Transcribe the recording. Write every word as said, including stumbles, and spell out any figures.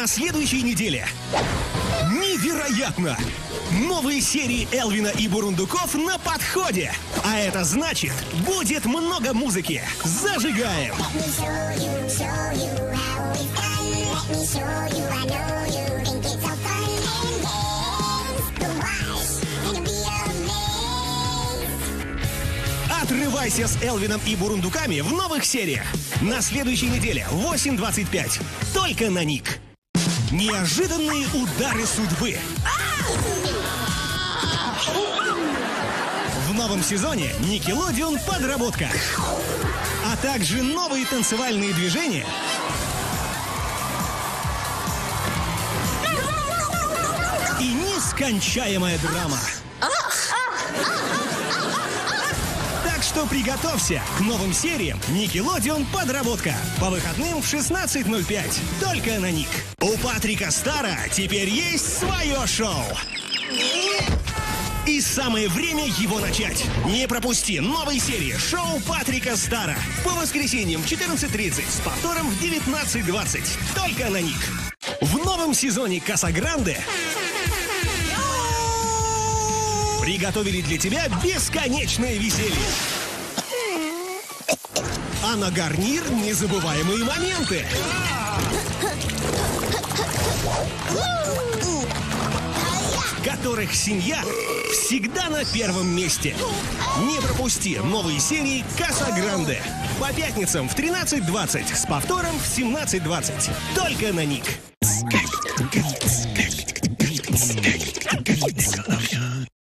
На следующей неделе. Невероятно! Новые серии Элвина и Бурундуков на подходе. А это значит, будет много музыки. Зажигаем! Отрывайся с Элвином и Бурундуками в новых сериях. На следующей неделе в восемь двадцать пять. Только на Ник. Неожиданные удары судьбы. В новом сезоне Никелодеон подработка. А также новые танцевальные движения. И нескончаемая драма. Так что приготовься к новым сериям Никелодеон подработка. По выходным в шестнадцать ноль пять. Только на Ник. У Патрика Стара теперь есть свое шоу. И самое время его начать. Не пропусти новые серии шоу Патрика Стара. По воскресеньям в четырнадцать тридцать, с повтором в девятнадцать двадцать. Только на Ник. В новом сезоне Каса Гранде приготовили для тебя бесконечное веселье. А на гарнир незабываемые моменты. В которых семья всегда на первом месте. Не пропусти новые серии Каса Гранде. По пятницам в тринадцать двадцать, с повтором в семнадцать двадцать. Только на Ник.